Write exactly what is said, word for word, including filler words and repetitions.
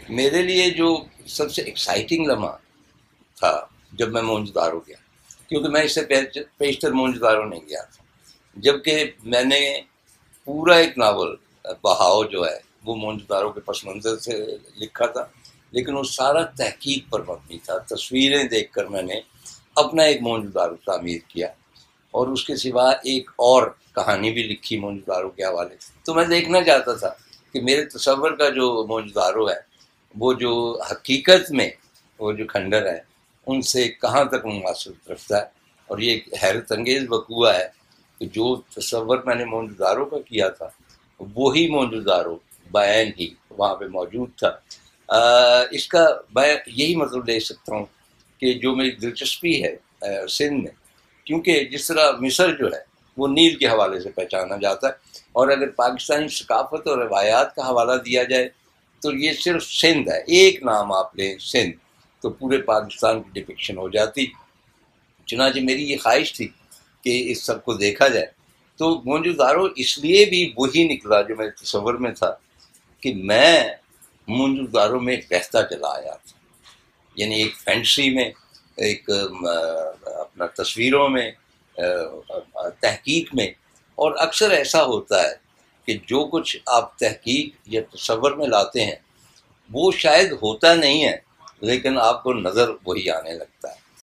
میرے لیے جو سب سے ایکسائٹنگ لمحہ تھا جب میں مونجودارو گیا، کیونکہ میں اس سے پیشتر مونجودارو نہیں گیا تھا، جبکہ میں نے پورا ایک ناول بہاؤ جو ہے وہ مونجودارو کے پس منظر سے لکھا تھا، لیکن وہ سارا تحقیق پر مبنی تھا۔ تصویریں دیکھ کر میں نے اپنا ایک مونجودارو تعمیر کیا، اور اس کے سوا ایک اور کہانی بھی لکھی مونجودارو کے حوالے سے۔ تو میں دیکھنا چاہتا تھا کہ میرے تصور کا جو مونجودارو ہے وہ جو حقیقت میں وہ جو کھنڈر ہے ان سے کہاں تک مماثلت رکھتا ہے۔ اور یہ ایک حیرت انگیز وقوعہ ہے کہ جو تصور میں نے مونجودارو کا کیا تھا وہی مونجودارو بیان ہی وہاں پہ موجود تھا۔ اس کا یہی مطلب لے سکتا ہوں کہ جو میری دلچسپی ہے سندھ میں، کیونکہ جس طرح مصر جو ہے وہ نیل کے حوالے سے پہچانا جاتا ہے، اور اگر پاکستانی ثقافت اور روایات کا حوالہ دیا جائے تو یہ صرف سندھ ہے۔ ایک نام آپ لیں سندھ تو پورے پاکستان کی ڈپکشن ہو جاتی۔ چنانچہ میری یہ خواہش تھی کہ اس سب کو دیکھا جائے، تو مونجودارو اس لیے بھی وہی نکلا جو میرے تصور میں تھا کہ میں مونجودارو میں بہتا چلا آیا تھا، یعنی ایک فینٹسی میں، ایک اپنا تصویروں میں، تحقیق میں۔ اور اکثر ایسا ہوتا ہے کہ جو کچھ آپ تحقیق یا تصور میں لاتے ہیں وہ شاید ہوتا نہیں ہے، لیکن آپ کو نظر وہی آنے لگتا ہے۔